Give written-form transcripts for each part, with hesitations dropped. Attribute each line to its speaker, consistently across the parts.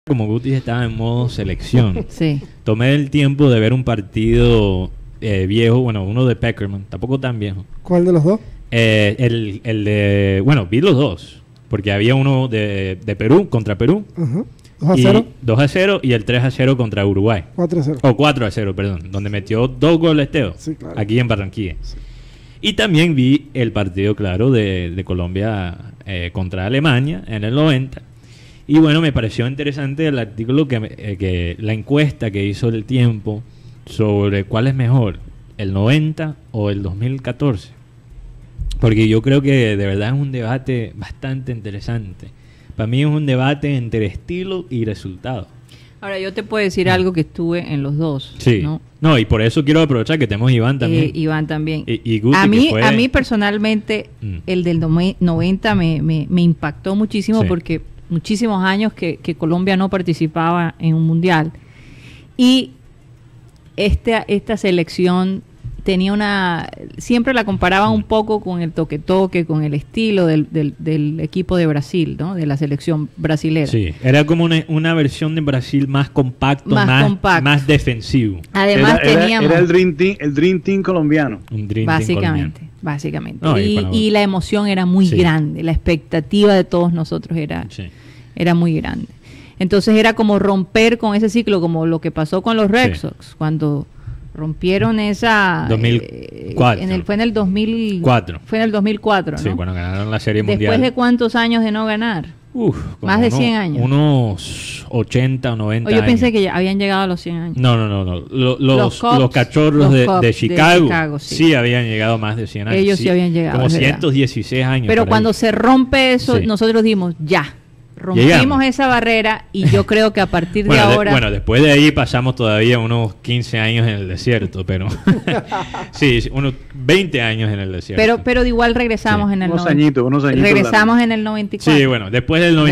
Speaker 1: Como Guti estaba en modo selección,
Speaker 2: Sí.
Speaker 1: tomé el tiempo de ver un partido viejo, bueno, uno de Peckerman, tampoco tan viejo.
Speaker 3: ¿Cuál de los dos?
Speaker 1: El de, bueno, vi los dos, porque había uno de Perú, contra Perú.
Speaker 3: Ajá. 2-0.
Speaker 1: 2-0 y el 3-0 contra Uruguay.
Speaker 3: 4-0.
Speaker 1: O 4-0, perdón, donde metió 2 goles Teo,
Speaker 3: Sí, claro.
Speaker 1: aquí en Barranquilla.
Speaker 3: Sí.
Speaker 1: Y también vi el partido, claro, de Colombia contra Alemania en el 90. Y bueno, me pareció interesante el artículo que la encuesta que hizo El Tiempo sobre cuál es mejor, el 90 o el 2014. Porque yo creo que de verdad es un debate bastante interesante. Para mí es un debate entre estilo y resultado.
Speaker 2: Ahora, yo te puedo decir algo que estuve en los dos.
Speaker 1: Sí. No, y por eso quiero aprovechar que tenemos Iván también.
Speaker 2: Iván también.
Speaker 1: Y Guti,
Speaker 2: a mí,
Speaker 1: que fue...
Speaker 2: a mí personalmente, el del 90 me impactó muchísimo,
Speaker 1: Sí.
Speaker 2: porque muchísimos años que Colombia no participaba en un mundial. Y esta selección tenía siempre la comparaban un poco con el toque-toque, con el estilo del equipo de Brasil, ¿no? De la selección brasilera.
Speaker 1: Sí, era como una versión de Brasil más compacto, más defensivo.
Speaker 2: Además teníamos...
Speaker 4: Era el Dream Team colombiano.
Speaker 1: Un Dream Team colombiano.
Speaker 2: Básicamente.
Speaker 1: No,
Speaker 2: y la emoción era muy grande, la expectativa de todos nosotros era muy grande. Entonces era como romper con ese ciclo, como lo que pasó con los Red Sox, cuando rompieron esa
Speaker 1: 2004.
Speaker 2: Fue en el 2004. Fue en el 2004, ¿no?
Speaker 1: Sí, cuando ganaron la Serie Mundial.
Speaker 2: ¿Después de cuántos años de no ganar? Más de 100 años.
Speaker 1: Unos 80 o 90
Speaker 2: yo
Speaker 1: años.
Speaker 2: Pensé que ya habían llegado a los 100 años.
Speaker 1: No.
Speaker 2: Los
Speaker 1: cachorros de Chicago,
Speaker 2: Chicago,
Speaker 1: sí habían llegado más de 100 años.
Speaker 2: Ellos sí habían llegado.
Speaker 1: Como 116 años.
Speaker 2: Pero cuando se rompe eso, nosotros dimos rompimos esa barrera, y yo creo que a partir de ahora...
Speaker 1: Bueno, después de ahí pasamos todavía unos 15 años en el desierto, pero... sí, unos 20 años en el desierto.
Speaker 2: Pero de igual regresamos en el...
Speaker 4: Unos añitos.
Speaker 2: Regresamos en el 94.
Speaker 1: Sí, bueno, después del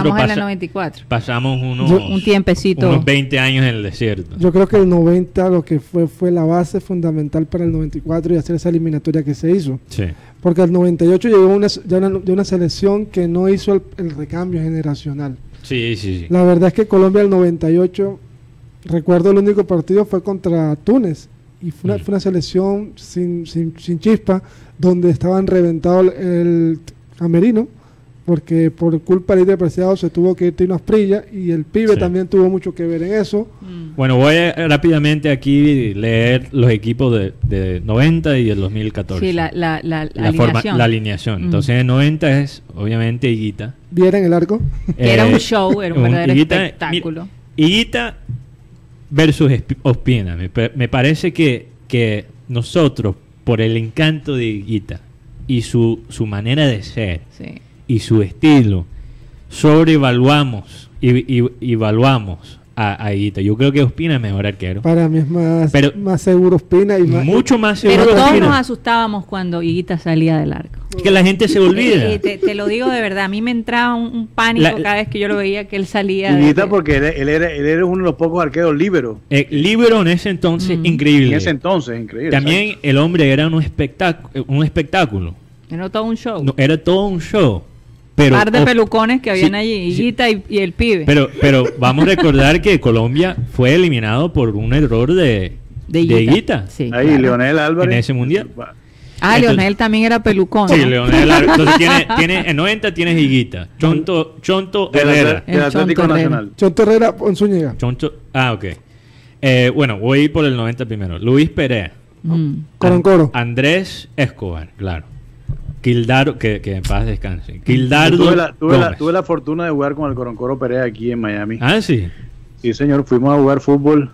Speaker 1: 94 pasamos
Speaker 2: un tiempecito.
Speaker 1: Unos 20 años en el desierto.
Speaker 3: Yo creo que el 90 lo que fue la base fundamental para el 94 y hacer esa eliminatoria que se hizo.
Speaker 1: Sí.
Speaker 3: Porque el 98 llegó de una selección que no hizo el recambio generacional.
Speaker 1: Sí.
Speaker 3: La verdad es que Colombia el 98, recuerdo el único partido fue contra Túnez, y fue una selección sin chispa, donde estaban reventados el Camerino, porque por culpa del líder preciado se tuvo que ir Tino Asprilla, y el pibe también tuvo mucho que ver en eso.
Speaker 1: Bueno, voy a rápidamente aquí leer los equipos de 90 y el 2014.
Speaker 2: Sí, la alineación.
Speaker 1: La alineación. Entonces, el 90 es, obviamente, Higuita.
Speaker 3: Viera en el arco.
Speaker 2: Era un show, era un verdadero espectáculo.
Speaker 1: Higuita versus Ospina. Me parece que nosotros, por el encanto de Higuita y su manera de ser y su estilo, sobrevaluamos y evaluamos a Higuita. Yo creo que Ospina es mejor arquero.
Speaker 3: Para mí es más seguro Ospina y
Speaker 1: mucho más seguro.
Speaker 2: Pero todos nos asustábamos cuando Higuita salía del arco.
Speaker 1: Es que la gente se olvida.
Speaker 2: Te lo digo de verdad, a mí me entraba un pánico cada vez que yo lo veía, que él salía.
Speaker 4: Higuita, porque él era uno de los pocos arqueros líberos.
Speaker 1: Líbero en ese entonces, increíble.
Speaker 4: En ese entonces, increíble.
Speaker 1: También exacto. El hombre era un espectáculo.
Speaker 2: Era todo un show.
Speaker 1: No, era todo un show. Pero,
Speaker 2: par de pelucones que habían allí, Higuita y el pibe.
Speaker 1: Pero vamos a recordar que Colombia fue eliminado por un error de Higuita.
Speaker 2: Sí,
Speaker 4: ahí, claro. Leonel Álvarez.
Speaker 1: En ese mundial.
Speaker 2: Leonel también era pelucón.
Speaker 1: Sí, Leonel Álvarez. Entonces en 90 tienes Higuita. Chonto Herrera.
Speaker 4: Del Atlético Nacional.
Speaker 3: Chonto Herrera en Zúñiga.
Speaker 1: Ok. Bueno, voy a ir por el 90 primero. Luis Perea.
Speaker 3: Coroncoro.
Speaker 1: Andrés Escobar, claro. Quildaro, que en paz descanse. Quildardo
Speaker 4: tuve la fortuna de jugar con el Coroncoro Perea aquí en Miami.
Speaker 1: Ah, sí.
Speaker 4: Sí, señor. Fuimos a jugar fútbol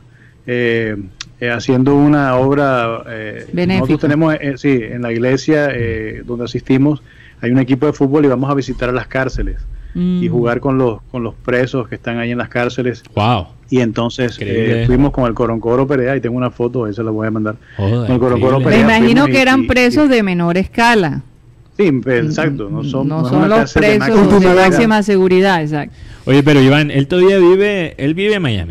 Speaker 4: haciendo una obra. Nosotros tenemos, en la iglesia donde asistimos, hay un equipo de fútbol y vamos a visitar a las cárceles y jugar con los presos que están ahí en las cárceles.
Speaker 1: Wow.
Speaker 4: Y entonces fuimos con el Coroncoro Perea, y tengo una foto, esa la voy a mandar.
Speaker 1: Con
Speaker 4: el Coroncoro
Speaker 2: Perea. Me imagino que eran presos de menor escala.
Speaker 4: Sí, exacto. No son
Speaker 2: los presos de máxima seguridad, exacto.
Speaker 1: Oye, pero Iván, él todavía vive en Miami.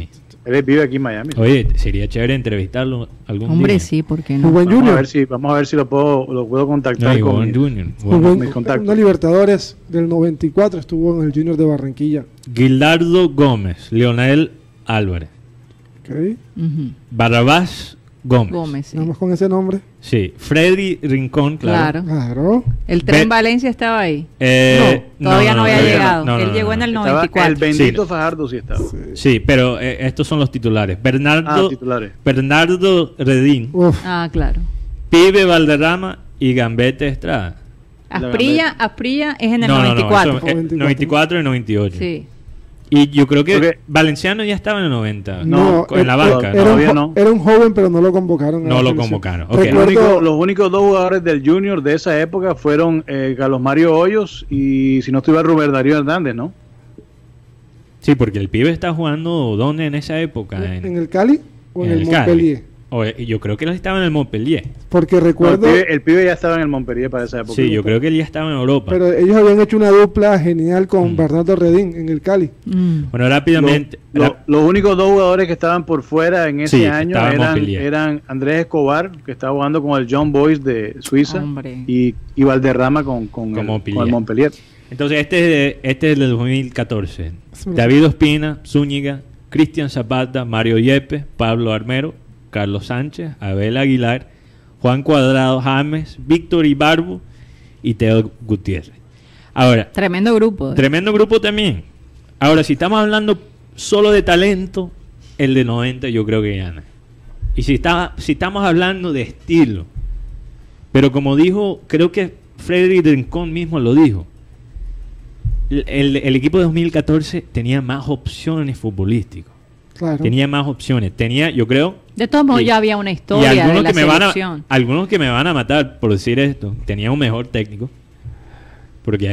Speaker 4: Él vive aquí en Miami.
Speaker 1: Oye, sería chévere entrevistarlo algún
Speaker 2: Hombre,
Speaker 1: día.
Speaker 2: sí, ¿por qué no?
Speaker 3: Jugó en Junior.
Speaker 4: Vamos a ver si lo puedo contactar
Speaker 1: No,
Speaker 4: con
Speaker 1: en Junior.
Speaker 3: Jugó
Speaker 4: mis contactos.
Speaker 3: en la Libertadores del 94, estuvo en el Junior de Barranquilla.
Speaker 1: Guildardo Gómez, Leonel Álvarez,
Speaker 3: Okay.
Speaker 2: Ujú.
Speaker 1: Barrabás Gómez.
Speaker 2: Gómez, sí.
Speaker 3: Nada más con ese nombre.
Speaker 1: Sí, Freddy Rincón, claro.
Speaker 3: Claro.
Speaker 2: El tren
Speaker 1: Ve-
Speaker 2: Valencia estaba ahí.
Speaker 1: No,
Speaker 2: Todavía no había
Speaker 1: todavía
Speaker 2: llegado.
Speaker 1: no,
Speaker 2: Él
Speaker 1: no,
Speaker 2: llegó
Speaker 1: no.
Speaker 2: en el
Speaker 4: Estaba
Speaker 2: 94.
Speaker 4: el bendito
Speaker 1: Sí.
Speaker 4: Fajardo sí estaba.
Speaker 1: Sí, pero estos son los titulares. Bernardo
Speaker 4: Titulares.
Speaker 1: Redín,
Speaker 3: Uf,
Speaker 2: Ah, claro.
Speaker 1: Pibe Valderrama y Gambete Estrada.
Speaker 2: Asprilla es en el
Speaker 1: No,
Speaker 2: 94.
Speaker 1: eso, 94 y 98.
Speaker 2: Sí.
Speaker 1: Y yo creo que
Speaker 4: Porque-
Speaker 1: Valenciano ya estaba en el 90.
Speaker 3: no,
Speaker 1: en la banca.
Speaker 3: era,
Speaker 1: ¿no?
Speaker 4: Todavía no.
Speaker 3: era un joven, pero no lo convocaron. a
Speaker 1: No
Speaker 3: la
Speaker 1: lo
Speaker 3: selección.
Speaker 1: convocaron, ok.
Speaker 3: Recuerdo-
Speaker 4: Los únicos dos jugadores del Junior de esa época fueron Carlos Mario Hoyos y, si no estuviera, Rubén Darío Hernández, ¿no?
Speaker 1: Sí, porque el pibe está jugando ¿dónde en esa época?
Speaker 3: ¿En el Cali o en el
Speaker 1: Cali.
Speaker 3: Montpellier?
Speaker 1: Yo creo que él estaba en el Montpellier.
Speaker 3: Porque
Speaker 4: No,
Speaker 3: recuerdo,
Speaker 4: el pibe ya estaba en el Montpellier para esa época.
Speaker 1: Sí, yo creo que él ya estaba en Europa.
Speaker 3: pero ellos habían hecho una dupla genial con Bernardo Redín en el Cali.
Speaker 1: Bueno, rápidamente.
Speaker 4: Los únicos dos jugadores que estaban por fuera en ese
Speaker 1: Sí,
Speaker 4: año
Speaker 1: estaba en Montpellier.
Speaker 4: eran Andrés Escobar, que estaba jugando con el Young Boys de Suiza,
Speaker 2: Hombre.
Speaker 4: y Valderrama con el Montpellier.
Speaker 1: Entonces, este es del 2014. David Ospina, Zúñiga, Cristian Zapata, Mario Yepes, Pablo Armero, Carlos Sánchez, Abel Aguilar, Juan Cuadrado James, Víctor Ibarbo y Teo Gutiérrez. Ahora,
Speaker 2: Tremendo grupo.
Speaker 1: tremendo grupo también. Ahora, si estamos hablando solo de talento, el de 90 yo creo que gana. Y si estamos hablando de estilo, pero como dijo, creo que Freddy Rincón mismo lo dijo, el equipo de 2014 tenía más opciones futbolísticas.
Speaker 3: Claro.
Speaker 1: Tenía más opciones. Tenía, yo creo...
Speaker 2: De todos modos,
Speaker 1: y-
Speaker 2: ya había una
Speaker 1: y
Speaker 2: historia de
Speaker 1: algunos
Speaker 2: la
Speaker 1: que me
Speaker 2: selección.
Speaker 1: algunos que me van a matar por decir esto, tenía un mejor técnico. Porque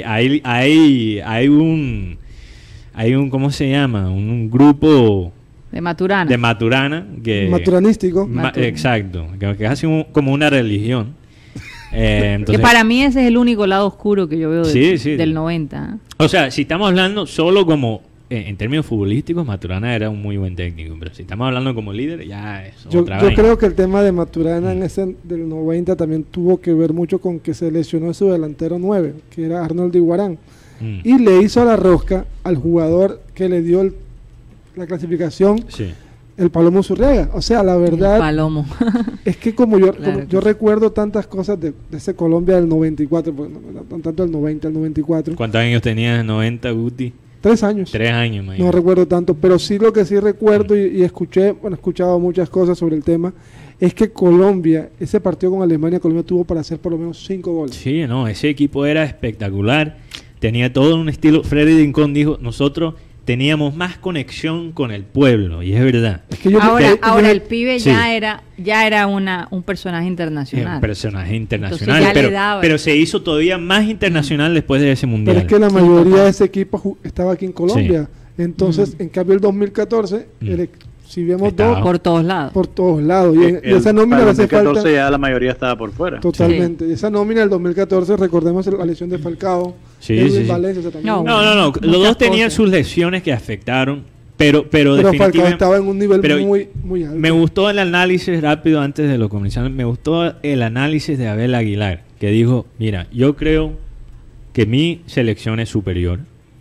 Speaker 1: hay un ¿cómo se llama? Un grupo
Speaker 2: De Maturana.
Speaker 1: de Maturana que
Speaker 3: Maturanístico.
Speaker 2: Maturana.
Speaker 1: exacto, que es casi como una religión.
Speaker 2: que
Speaker 1: Entonces,
Speaker 2: para mí ese es el único lado oscuro que yo veo
Speaker 1: Sí, sí.
Speaker 2: del 90.
Speaker 1: o sea, si estamos hablando solo como en términos futbolísticos, Maturana era un muy buen técnico, pero si estamos hablando como líder, ya es
Speaker 3: Yo
Speaker 1: otra
Speaker 3: creo
Speaker 1: vaina.
Speaker 3: que el tema de Maturana en ese del 90 también tuvo que ver mucho con que se lesionó su delantero 9, que era Arnold Iguarán,
Speaker 1: Mm.
Speaker 3: y le hizo la rosca al jugador que le dio la clasificación,
Speaker 1: Sí.
Speaker 3: el Palomo Zurriaga. O sea, la
Speaker 2: El
Speaker 3: verdad
Speaker 2: Palomo.
Speaker 3: es que como yo
Speaker 2: Claro
Speaker 3: como
Speaker 2: que
Speaker 3: yo
Speaker 2: sí.
Speaker 3: recuerdo tantas cosas de ese Colombia del 94, pues, no tanto del 90 al 94,
Speaker 1: ¿Cuántos años tenías en 90, Guti?
Speaker 3: 3 años.
Speaker 1: 3 años,
Speaker 3: No
Speaker 1: imagínate.
Speaker 3: recuerdo tanto, pero sí lo que sí recuerdo y escuché, bueno, he escuchado muchas cosas sobre el tema, es que Colombia, ese partido con Alemania, Colombia tuvo para hacer por lo menos 5 goles.
Speaker 1: Sí, no, ese equipo era espectacular. Tenía todo un estilo. Freddy Rincón dijo, nosotros teníamos más conexión con el pueblo, y es verdad.
Speaker 3: Es que yo
Speaker 2: Ahora el pibe
Speaker 1: Sí.
Speaker 2: ya era un personaje
Speaker 1: Es
Speaker 2: internacional.
Speaker 1: un personaje
Speaker 2: Entonces
Speaker 1: internacional,
Speaker 2: ya le
Speaker 1: pero,
Speaker 2: daba.
Speaker 1: pero se hizo todavía más internacional después de ese mundial.
Speaker 3: pero es que la
Speaker 2: Sí,
Speaker 3: mayoría
Speaker 2: total.
Speaker 3: de ese equipo estaba aquí en Colombia. Entonces, en cambio el 2014, si vemos
Speaker 1: Estaba.
Speaker 3: dos
Speaker 2: Por todos lados.
Speaker 3: por todos lados. Y esa nómina
Speaker 4: para
Speaker 3: le
Speaker 4: el
Speaker 3: hace
Speaker 4: 2014
Speaker 3: falta
Speaker 4: ya la mayoría estaba por fuera.
Speaker 3: totalmente. Y esa nómina del 2014, recordemos la lesión de Falcao,
Speaker 1: Sí,
Speaker 3: Edwin
Speaker 1: sí, sí.
Speaker 3: Valencia, o sea, también
Speaker 2: No,
Speaker 3: hubo-
Speaker 1: No.
Speaker 2: Muchas
Speaker 1: Los dos tenían
Speaker 2: cosas.
Speaker 1: sus lesiones que afectaron, pero
Speaker 3: pero Falcao
Speaker 1: definitivamente...
Speaker 3: estaba en un nivel
Speaker 1: pero
Speaker 3: muy, muy alto.
Speaker 1: Me gustó el análisis rápido antes de lo comercial. Me gustó el análisis de Abel Aguilar, que dijo, mira, yo creo que mi selección es superior,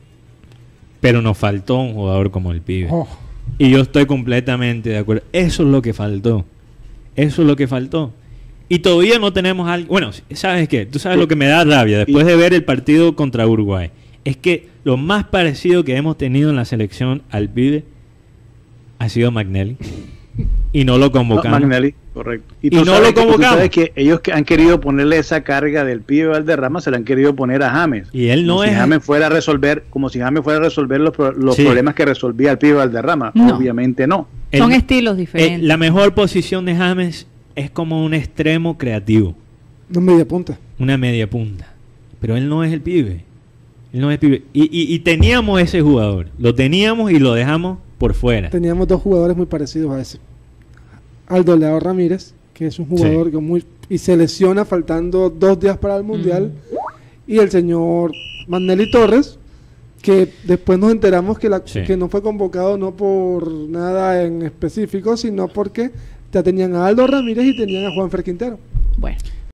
Speaker 1: pero nos faltó un jugador como el pibe.
Speaker 3: Oh,
Speaker 1: Y yo estoy completamente de acuerdo. Eso es lo que faltó. Eso es lo que faltó. Y todavía no tenemos algo... Bueno, ¿sabes qué? Tú sabes lo que me da rabia después de ver el partido contra Uruguay. Es que lo más parecido que hemos tenido en la selección al pibe ha sido Magnelli. Y no lo convocamos.
Speaker 4: Magnelli, correcto.
Speaker 1: Y
Speaker 4: tú
Speaker 1: no
Speaker 4: sabes
Speaker 1: lo
Speaker 4: que- tú
Speaker 1: convocamos.
Speaker 4: sabes que ellos que han querido ponerle esa carga del pibe Valderrama, se la han querido poner a James.
Speaker 1: Y él no
Speaker 4: como
Speaker 1: es...
Speaker 4: Si James fuera a resolver, como si James fuera a resolver los
Speaker 1: Sí.
Speaker 4: problemas que resolvía el pibe Valderrama.
Speaker 2: No.
Speaker 4: Obviamente no.
Speaker 2: Son
Speaker 1: el-
Speaker 2: estilos diferentes.
Speaker 1: la mejor posición de James es como un extremo creativo.
Speaker 3: no media punta.
Speaker 1: Una media punta. Pero él no es el pibe. Él no es el pibe. Y teníamos ese jugador. Lo teníamos y lo dejamos por fuera.
Speaker 3: Teníamos dos jugadores muy parecidos a ese. Aldo Leao Ramírez, que es un jugador que y se lesiona faltando 2 días para el Mundial. Y el señor Magnelli Torres, que después nos enteramos que,
Speaker 1: Sí.
Speaker 3: que no fue convocado no por nada en específico, sino porque ya tenían a Aldo Ramírez y tenían a Juanfer Quintero.
Speaker 2: Bueno,